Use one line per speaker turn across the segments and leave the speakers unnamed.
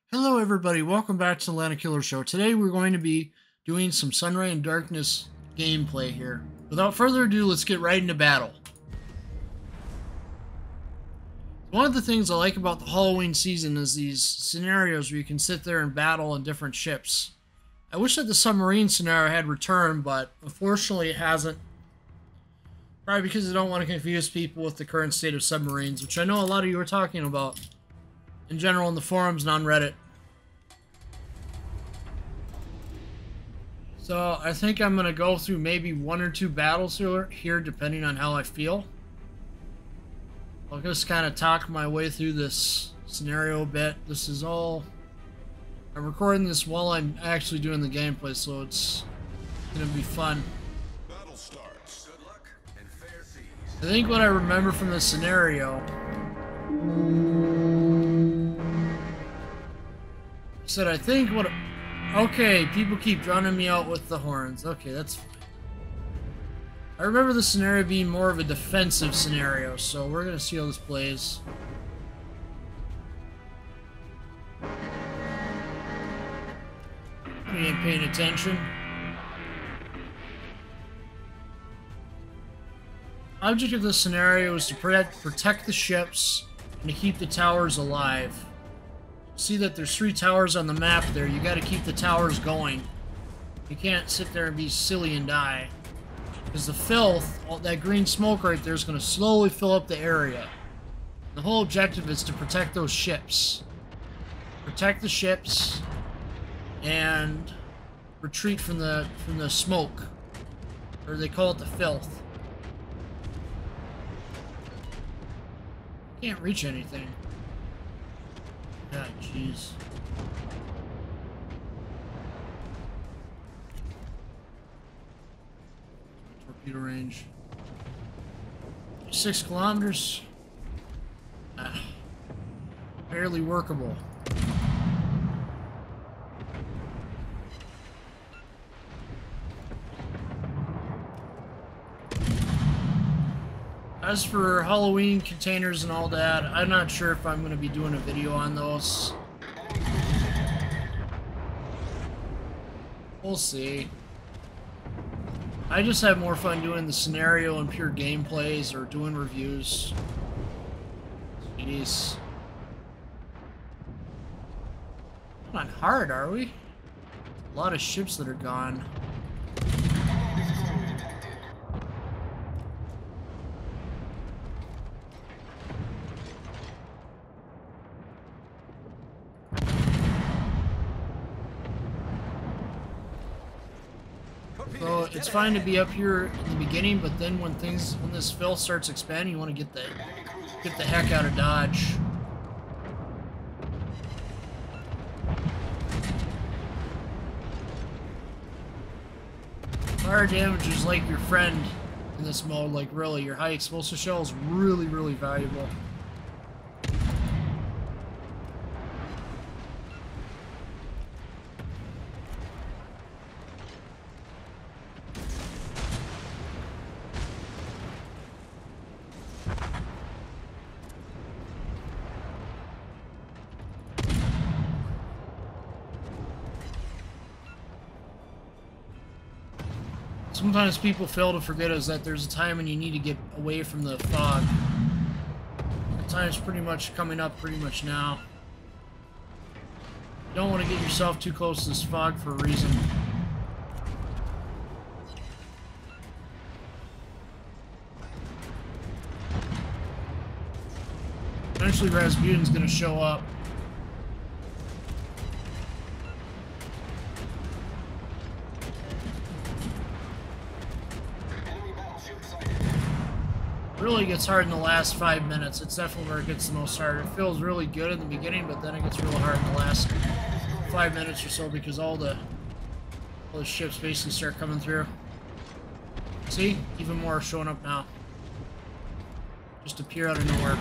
Hello everybody, welcome back to the Landedkiller show. Today we're going to be doing some Sunray and Darkness gameplay here. Without further ado, let's get right into battle. One of the things I like about the Halloween season is these scenarios where you can sit there and battle on different ships. I wish that the submarine scenario had returned, but unfortunately it hasn't. Probably because I don't want to confuse people with the current state of submarines, which I know a lot of you are talking about in general in the forums and on Reddit. So I think I'm going to go through maybe one or two battles here depending on how I feel. I'll just kind of talk my way through this scenario a bit. This is all... I'm recording this while I'm actually doing the gameplay, so it's going to be fun.
Battle starts. Good luck and fair seas.
I think what I remember from this scenario... I think what... Okay, people keep drowning me out with the horns. Okay, that's fine. I remember the scenario being more of a defensive scenario, so we're gonna see how this plays. You ain't paying attention. Object of this scenario is to protect the ships and to keep the towers alive. See that there's 3 towers on the map there. You got to keep the towers going. You can't sit there and be silly and die. Because the filth, all that green smoke right there is going to slowly fill up the area. The whole objective is to protect those ships. Protect the ships and retreat from the smoke. Or they call it the filth. Can't reach anything. God, jeez. Torpedo range. 6 kilometers. Barely workable. As for Halloween containers and all that, I'm not sure if I'm going to be doing a video on those. We'll see. I just have more fun doing the scenario and pure gameplays or doing reviews. Jeez. Not hard, are we? A lot of ships that are gone. So it's fine to be up here in the beginning, but then when this filth starts expanding, you want to get the heck out of Dodge. Fire damage is like your friend in this mode. Like really, your high explosive shell is really, really valuable. Sometimes people fail to forget is that there's a time when you need to get away from the fog. The time's pretty much coming up pretty much now. You don't want to get yourself too close to this fog for a reason. Eventually Rasputin's gonna show up. Really gets hard in the last 5 minutes. It's definitely where it gets the most hard. It feels really good in the beginning, but then it gets really hard in the last 5 minutes or so because all the ships basically start coming through. See? Even more showing up now. Just appear out of nowhere.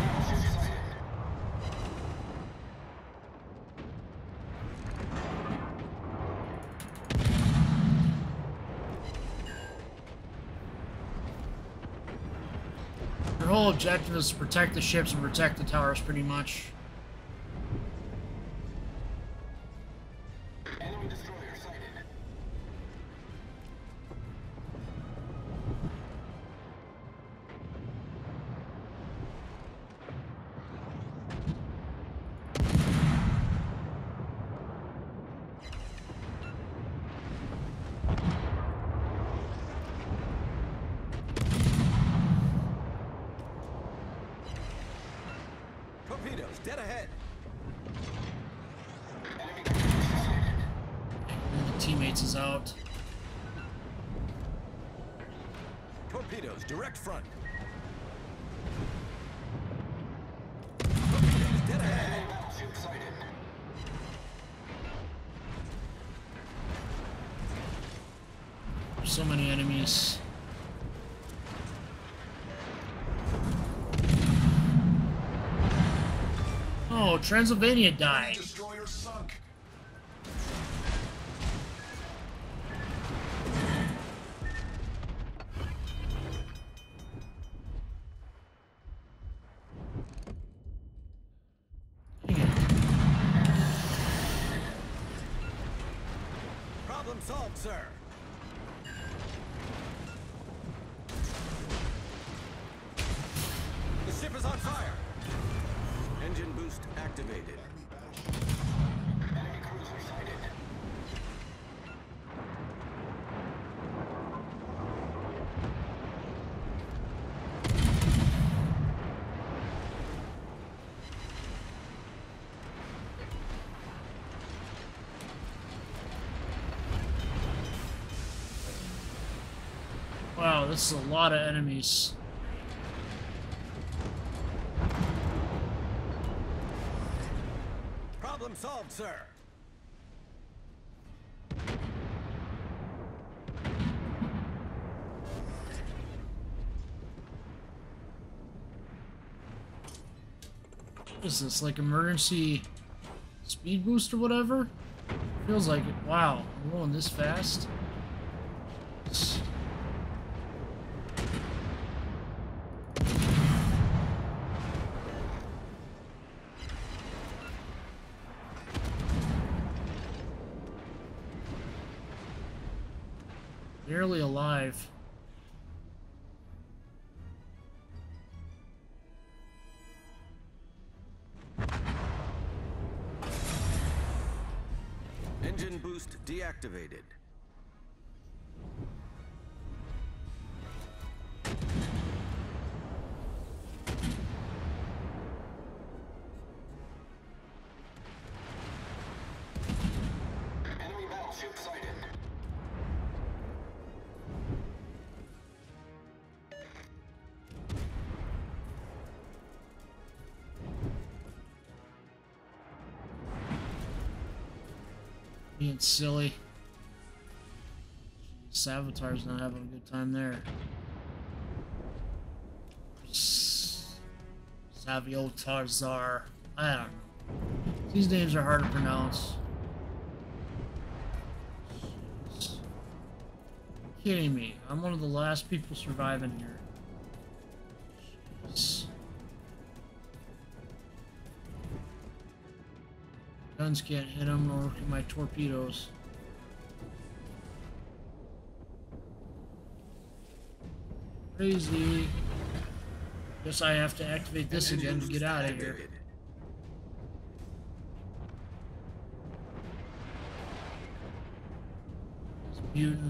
Their whole objective is to protect the ships and protect the towers, pretty much.
dead ahead.
One of the teammates is out.
Torpedoes, direct front. Torpedoes, dead ahead.
Battleship sighted.
So many enemies. Oh, Transylvania died.
Destroyer sunk.
Problem solved, sir. The ship is on fire. Engine boost activated.
Enemy cruiser sighted.
Wow, this is a lot of enemies.
Problem solved, sir.
What is this, like emergency speed boost or whatever? Feels like it. Wow, I'm going this fast. Barely alive.
Engine boost deactivated.
Enemy battleship sighted.
Being silly. Savitar's not having a good time there. Saviotarzar. I don't know. These names are hard to pronounce. Kidding me. I'm one of the last people surviving here. Jeez. Guns can't hit them, nor can my torpedoes. Crazy. Guess I have to activate this again to get out of here. It's mutant.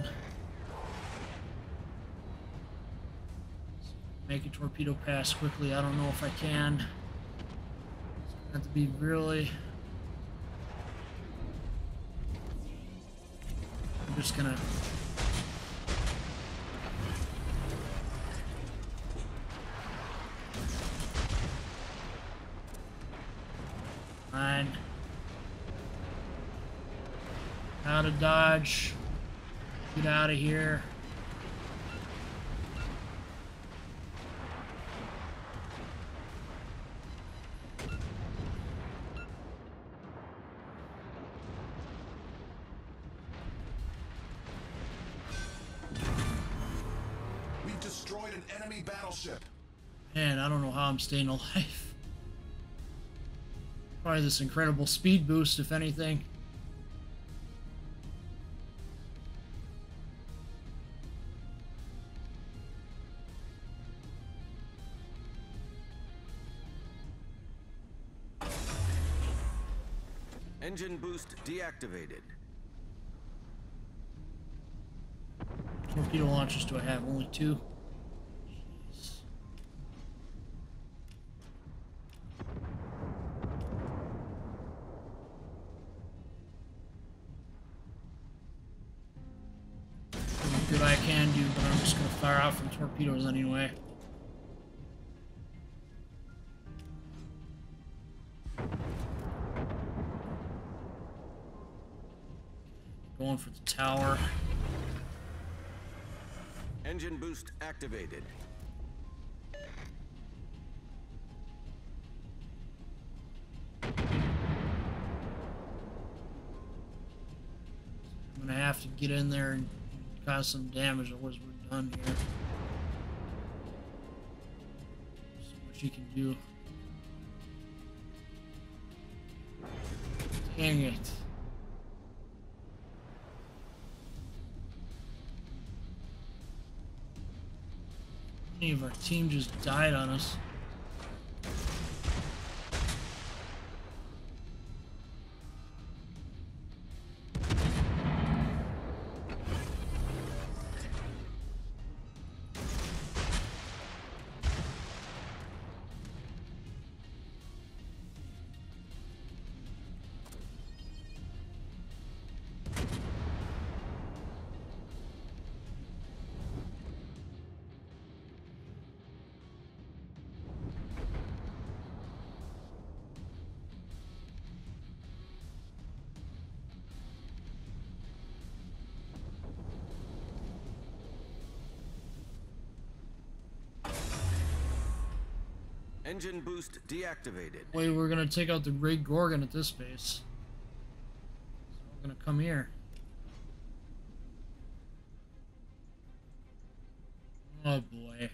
Make a torpedo pass quickly. I don't know if I can. It's going to be really... I'm just gonna... Fine. Out of dodge. Get out of here.
We've destroyed an enemy battleship.
Man, I don't know how I'm staying alive. Probably this incredible speed boost, if anything.
Engine boost deactivated.
Torpedo launchers do I have? Only 2? Jeez. fire out from torpedoes anyway. Going for the tower.
Engine boost activated.
I'm gonna have to get in there and cause some damage, otherwise we're done here. So much you can do. Dang it. Any of our team just died on us.
Engine boost deactivated.
Wait, we're gonna take out the Great Gorgon at this base. So we're gonna come here. Oh boy.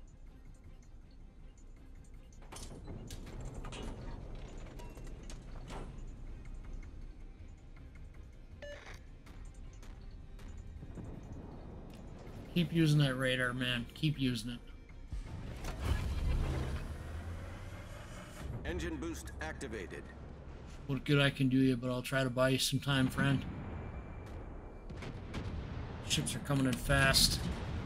Keep using that radar, man. Keep using it.
Engine boost activated.
What good I can do you, but I'll try to buy you some time, friend. Ships are coming in fast.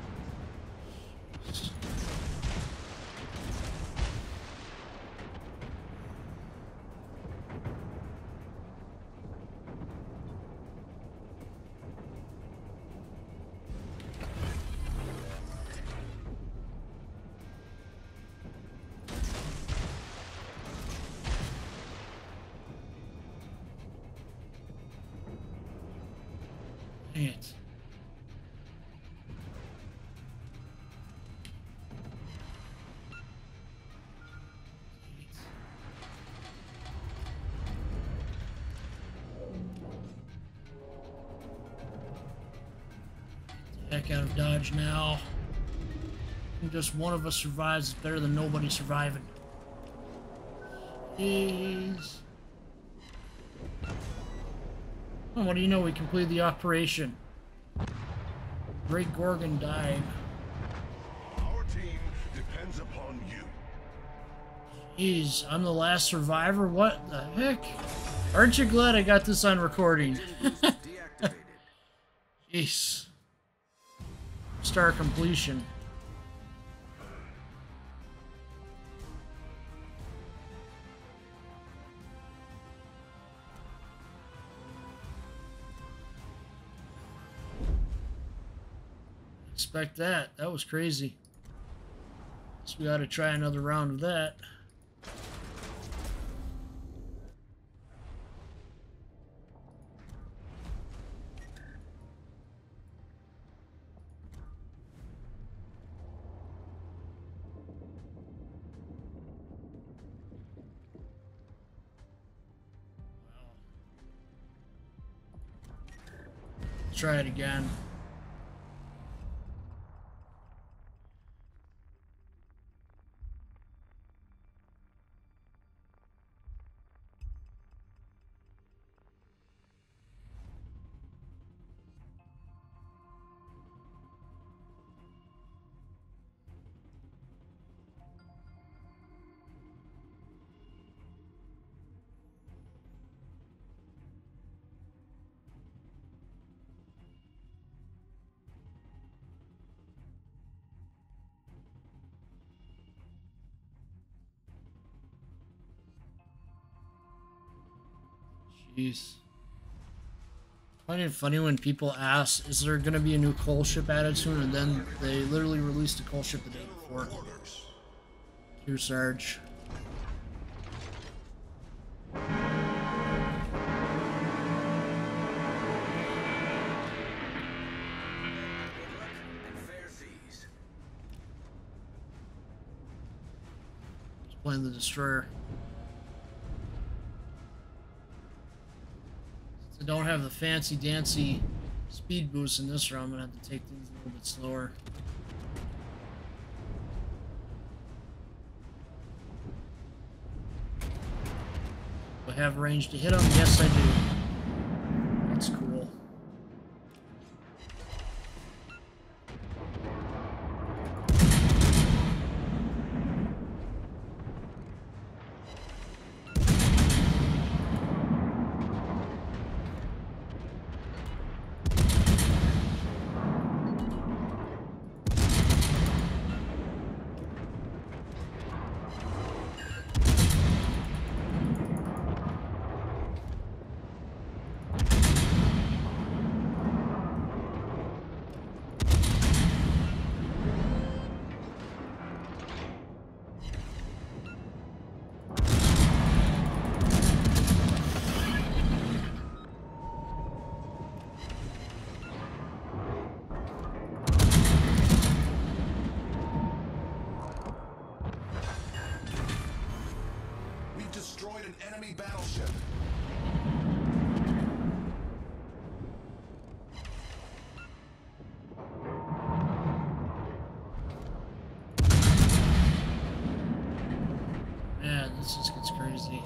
Dang it. Heck out of Dodge now. And just one of us survives is better than nobody surviving. Jeez. Oh, what do you know? We completed the operation. Great Gorgon died.
Our team depends upon you.
Jeez, I'm the last survivor? What the heck? Aren't you glad I got this on recording?
Deactivated.
Jeez. Star completion. Expect that. That was crazy. So we ought to try another round of that. Let's try it again. Jeez. I find it funny when people ask, is there going to be a new coal ship added soon? And then they literally released a coal ship the day before. Q Sarge. Just playing the destroyer. I don't have the fancy dancy speed boost in this round. I'm gonna have to take things a little bit slower. Do I have range to hit them? Yes, I do. That's cool.
Destroyed an enemy battleship.
Man, this just gets crazy.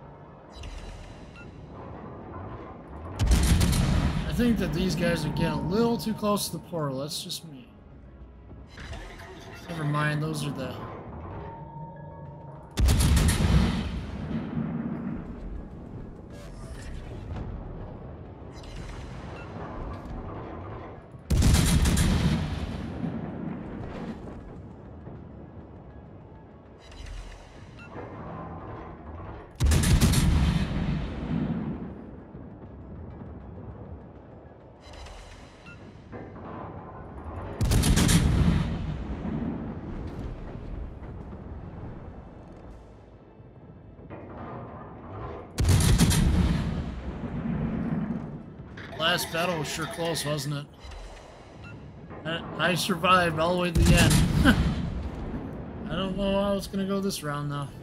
I think that these guys are getting a little too close to the portal. That's just me. Never mind, those are the... Last battle was sure close, wasn't it? I survived all the way to the end. I don't know how it's gonna go this round, though.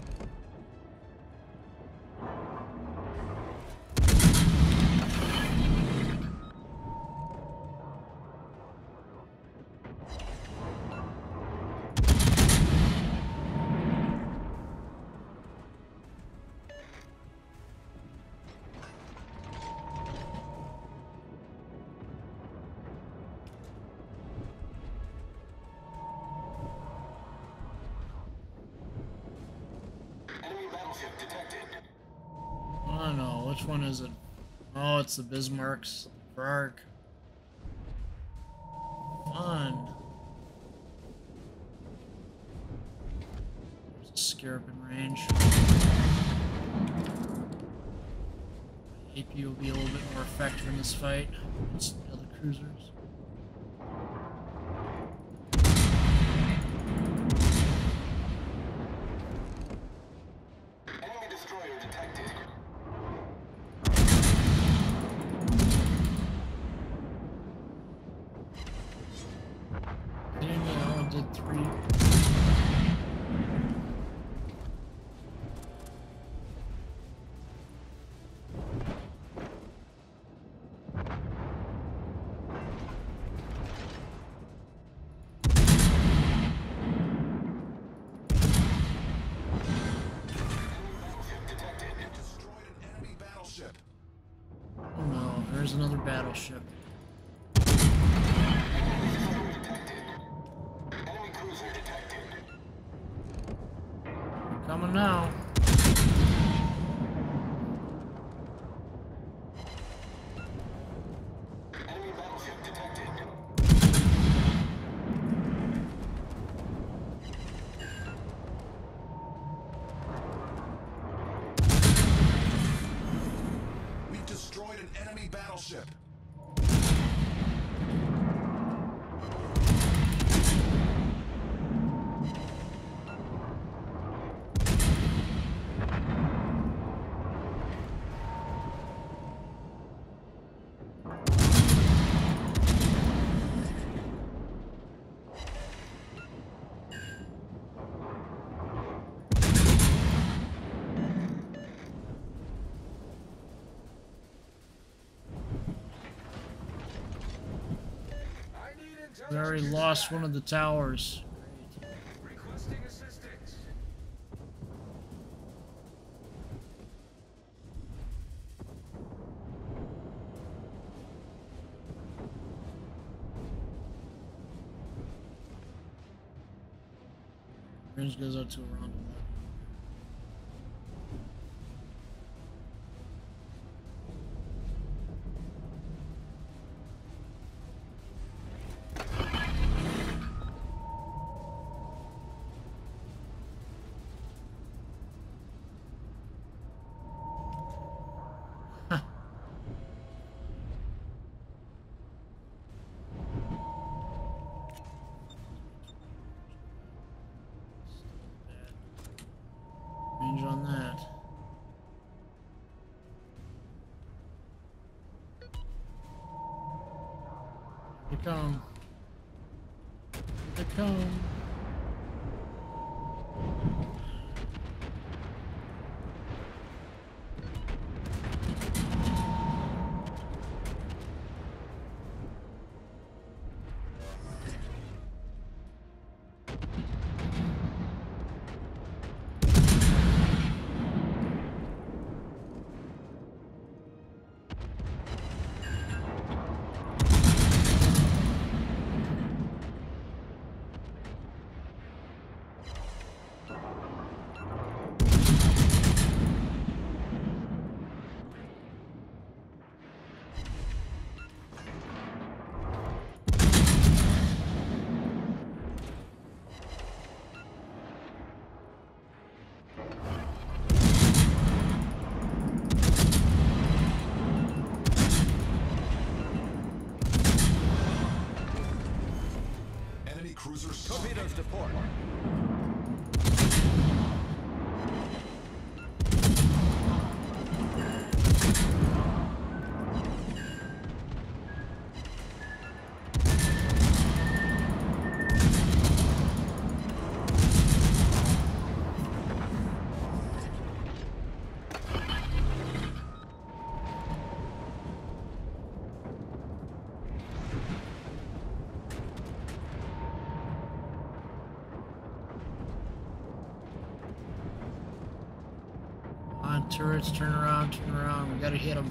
I don't know, which one is it? Oh, it's the Bismarcks. Brark. Fun. There's a Scarab in range. AP will be a little bit more effective in this fight against the other cruisers. There's another battleship. Coming now.
Enemy battleship detected.
We've destroyed an enemy battleship. battleship.
We already lost one of the towers.
Requesting assistance.
Range goes out to around 11. Range on that. Here they come. Here they come.
Cruisers.
Torpedoes to port.
Turrets, turn around, turn around. We gotta hit them.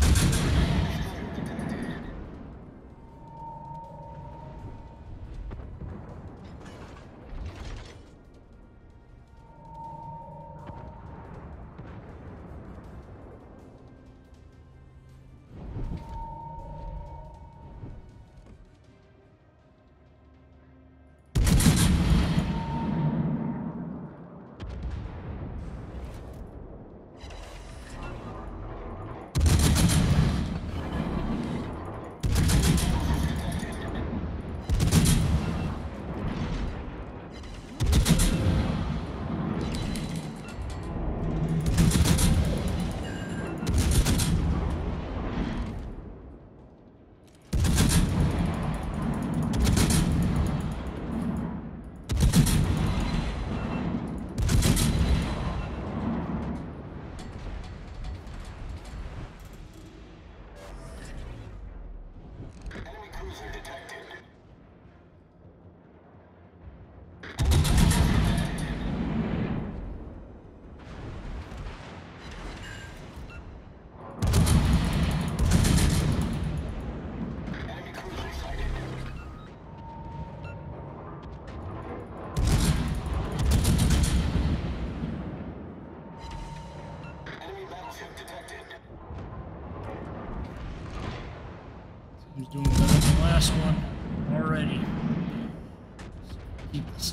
He's doing better than the last one already. Keep this up.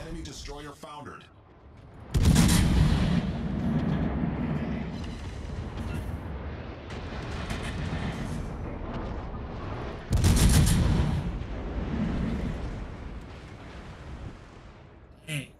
Enemy destroyer foundered.
Dang.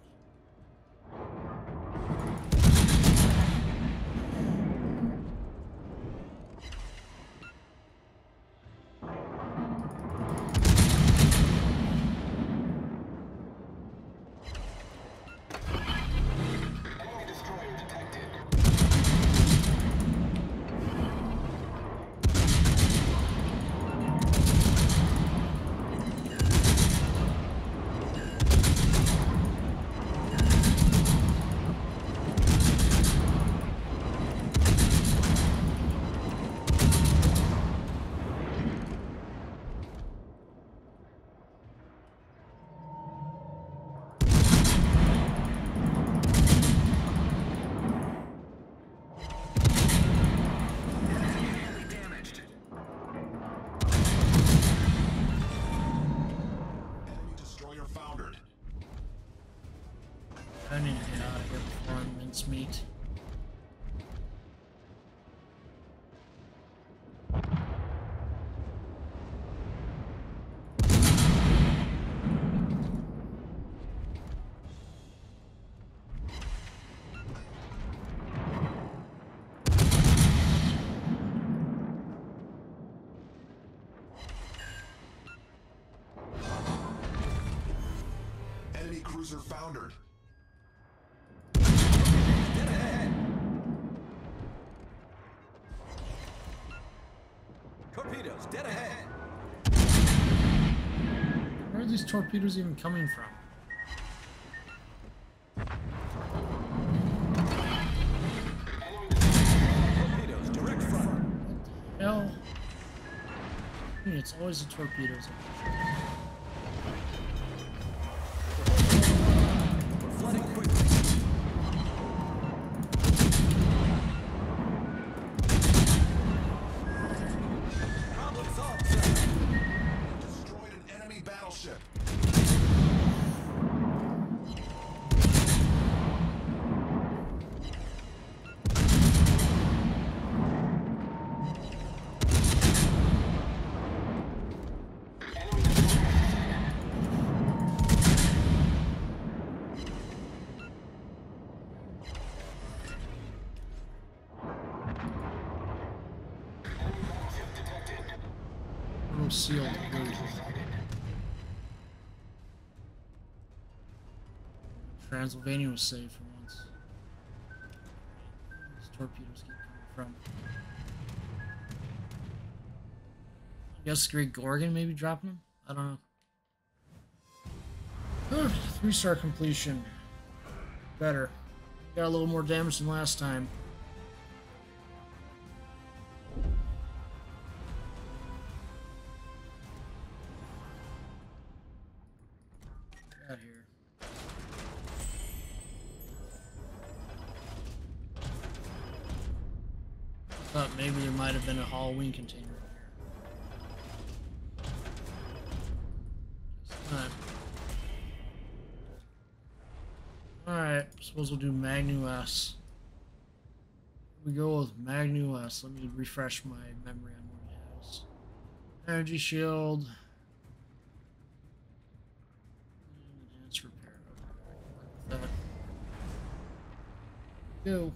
I need to get out of here before I'm mincemeat.
Enemy cruiser foundered.
Torpedoes, dead ahead.
Where are these torpedoes even coming from?
Torpedoes, direct front.
What the hell? I mean, it's always the torpedoes.
We're flooding quickly. Problem solved, sir.
Destroyed an enemy battleship.
Little sealed. Transylvania was safe for once. These torpedoes keep coming from. I guess Great Gorgon maybe dropping them? I don't know. 3-star completion. Better. Got a little more damage than last time. Get out here. Thought maybe there might have been a Halloween container in here. Guess not. Alright, suppose we'll do Magnu S. We go with Magnu S. Let me refresh my memory on what it has. Energy shield. Enhanced repair. Okay, I can work with that. Go.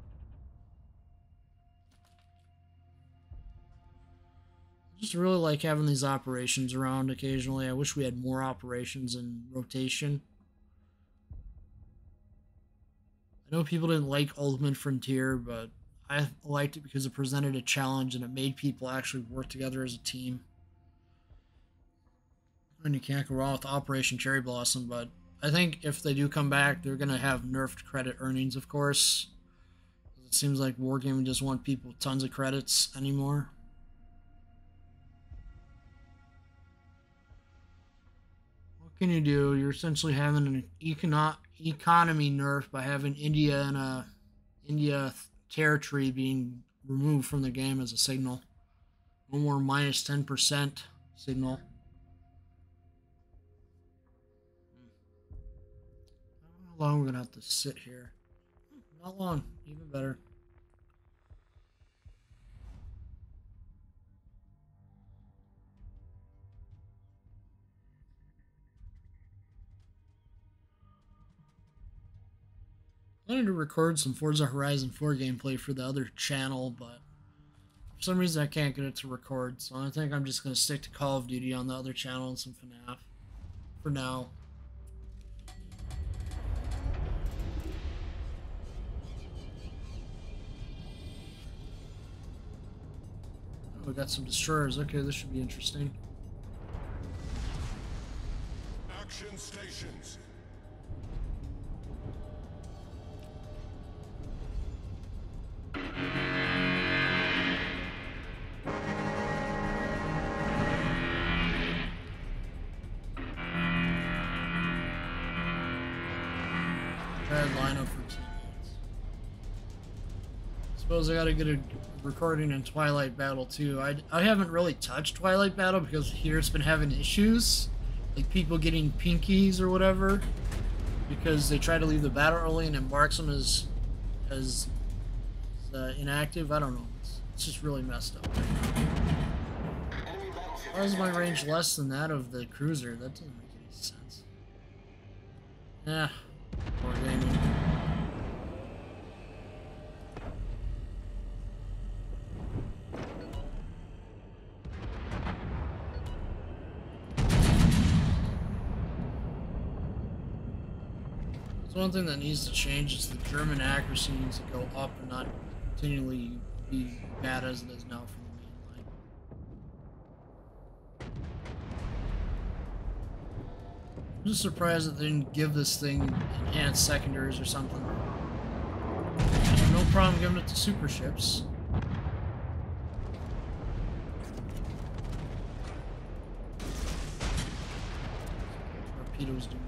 Just really like having these operations around occasionally. I wish we had more operations in rotation. I know people didn't like Ultimate Frontier, but I liked it because it presented a challenge and it made people actually work together as a team. And you can't go wrong with Operation Cherry Blossom, but I think if they do come back, they're going to have nerfed credit earnings, of course. It seems like Wargaming doesn't want people with tons of credits anymore. What can you do? You're essentially having an economy nerf by having India and India territory being removed from the game as a signal. No more minus 10% signal. How long are we gonna have to sit here? Not long, even better. I wanted to record some Forza Horizon 4 gameplay for the other channel, but for some reason I can't get it to record, so I think I'm just going to stick to Call of Duty on the other channel and some FNAF for now. Oh, we got some destroyers. Okay, this should be interesting.
Action stations.
Bad lineup for teammates. Suppose I gotta get a recording in Twilight Battle too. I haven't really touched Twilight Battle because here it's been having issues, like people getting pinkies or whatever, because they try to leave the battle early and it marks them as inactive. I don't know. It's just really messed up. Why is my range less than that of the cruiser? That doesn't make any sense. Yeah. More gaming. So one thing that needs to change is the German accuracy needs to go up and not continually be bad as it is now for the main line. I'm just surprised that they didn't give this thing enhanced secondaries or something. I have no problem giving it to super ships. Torpedoes do.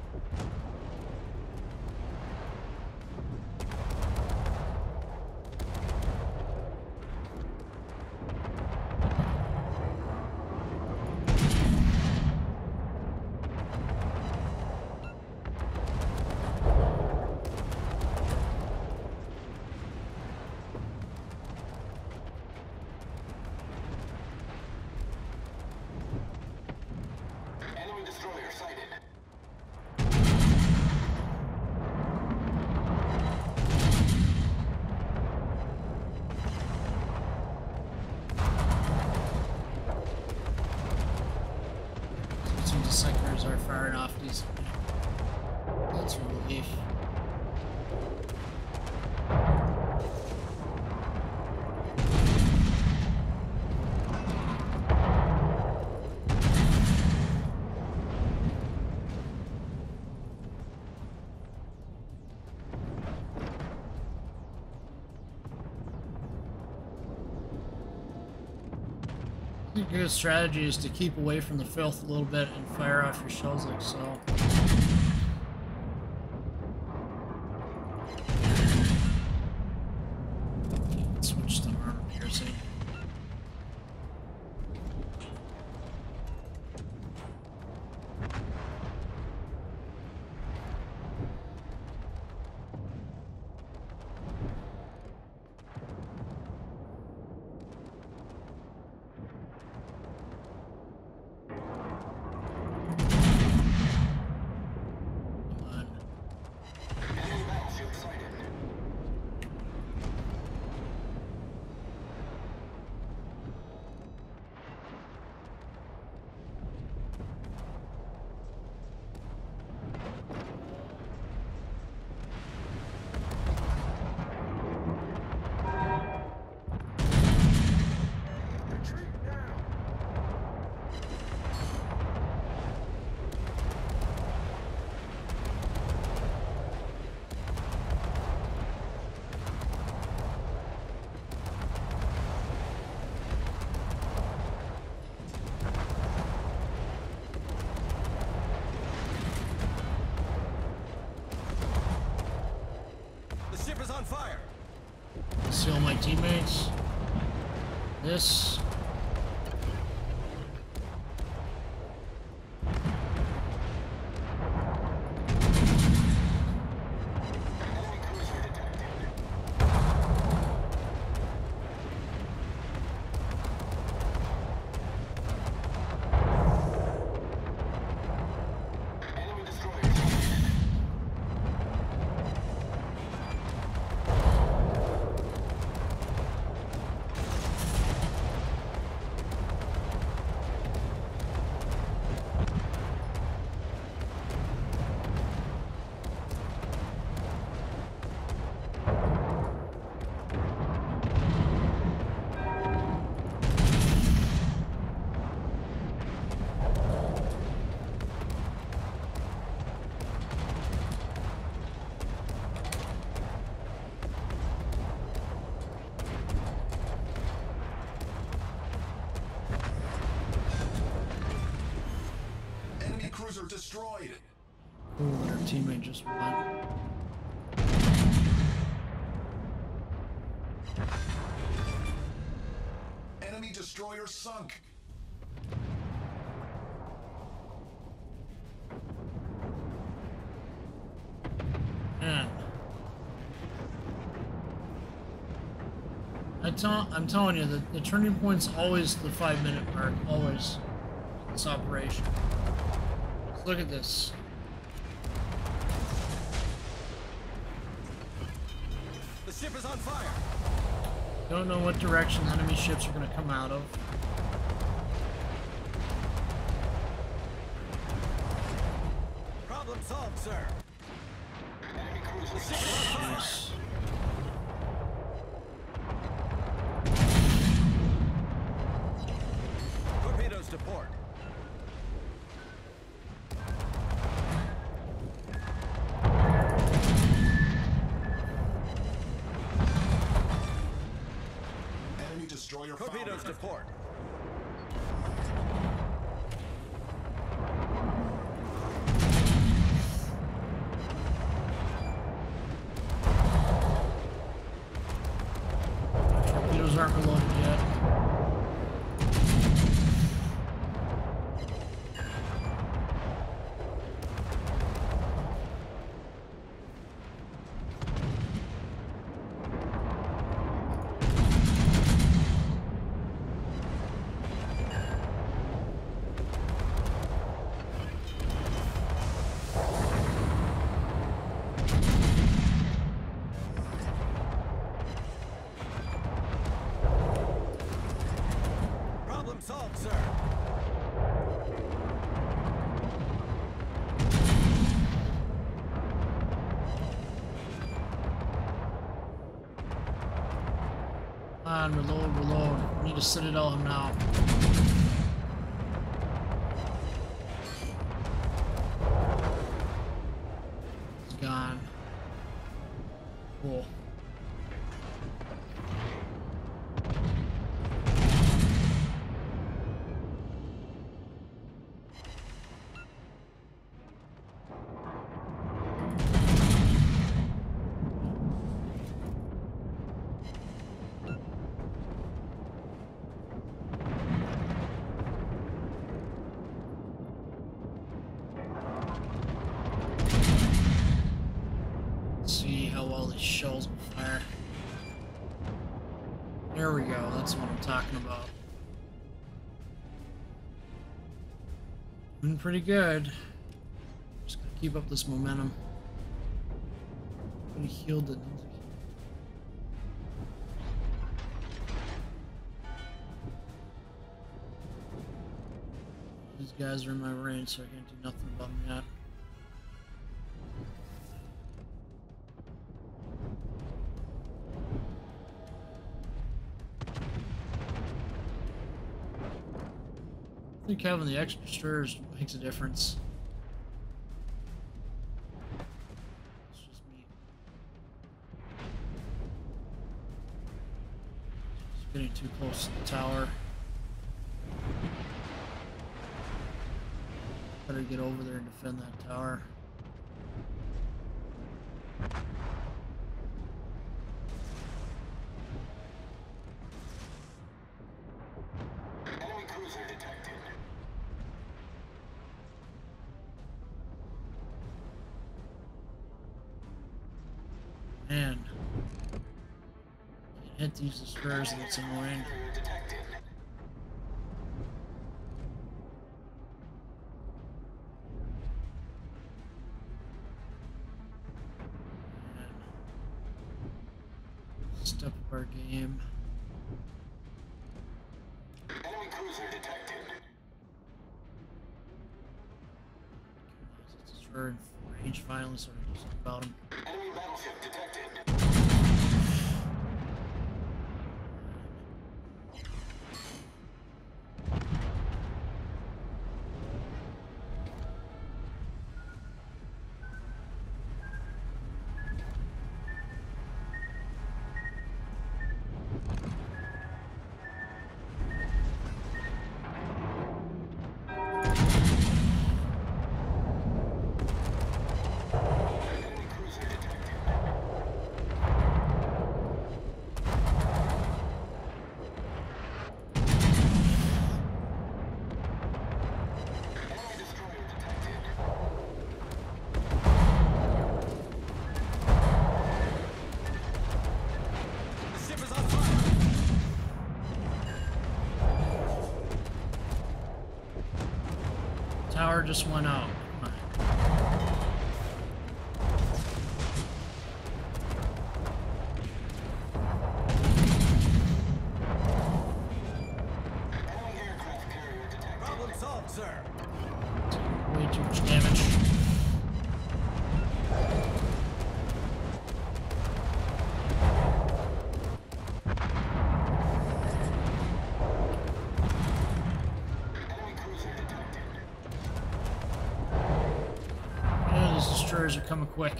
Sectors are firing off these. That's a relief. I think a good strategy is to keep away from the filth a little bit and fire off your shells like so. Switch to armor piercing.
On fire.
See all my teammates. This.
destroyed.
Ooh, our teammate just won.
Enemy destroyer sunk.
Man. I'm telling you, the turning point's always the 5-minute mark, always. This operation. Let's look at this.
The ship is on fire.
Don't know what direction the enemy ships are going to come out of.
Problem solved, sir. Enemy cruiser. The ship is on fire.
Jeez.
Torpedoes to port.
Enemy destroyer
Torpedoes to port.
Torpedoes aren't reloaded yet.
Problem solved, sir.
Come on, reload, reload. We need to Citadel him now. He's gone. Cool. See how well these shells will fire. There we go, that's what I'm talking about. Doing pretty good. Just gotta keep up this momentum. Gonna heal the These guys are in my range, so I can't do nothing about them yet. I think having the extra destroyers makes a difference. It's just me. Just getting too close to the tower. Better get over there and defend that tower.
Enemy cruiser detected.
Man. Can't hit these destroyers and it's annoying.
Detected.
Step up our game.
Enemy cruiser detected.
Destroyer in range finally, so I can do something about him.
Enemy battleship detected.
just went out.
Problem solved, sir.
Way too much damage. Yeah, these destroyers are coming quick.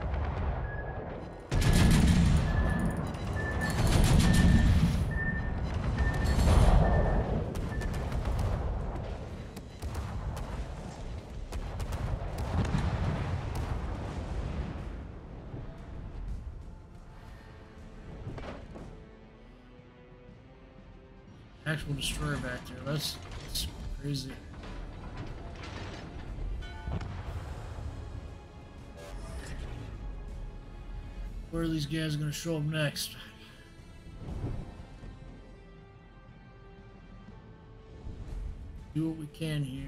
Actual destroyer back there. That's crazy. Where are these guys going to show up next? Do what we can here.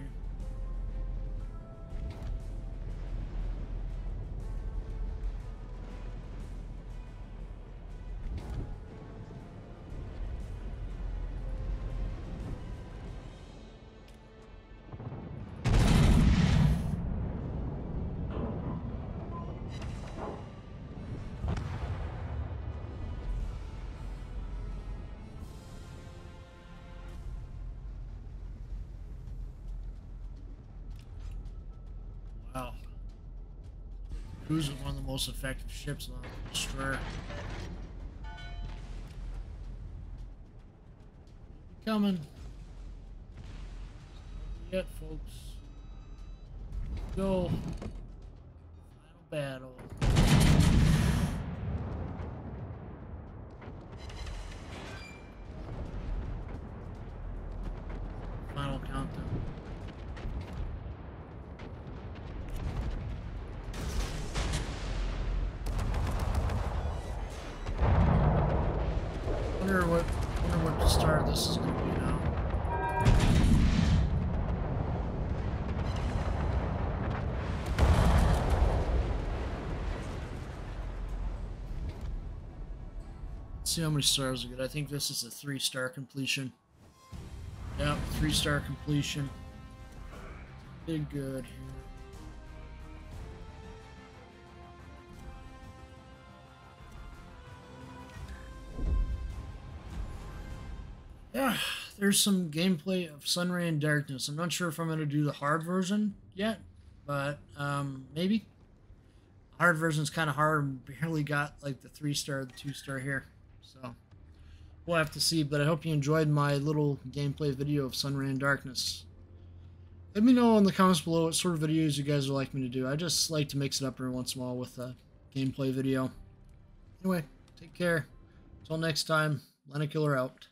Wow. Cruise is one of the most effective ships on the destroyer. Coming. Yet, folks. Go. Final battle. Final countdown. Wonder what the start of this is going to be now. Let's see how many stars we get. I think this is a 3-star completion. Yep, 3-star completion. Did good here. Yeah, there's some gameplay of Sunray and Darkness. I'm not sure if I'm going to do the hard version yet, but maybe. Hard version's kind of hard. Barely got like the 3-star, the 2-star here. So we'll have to see, but I hope you enjoyed my little gameplay video of Sunray and Darkness. Let me know in the comments below what sort of videos you guys would like me to do. I just like to mix it up every once in a while with a gameplay video. Anyway, take care. Until next time, Landedkiller out.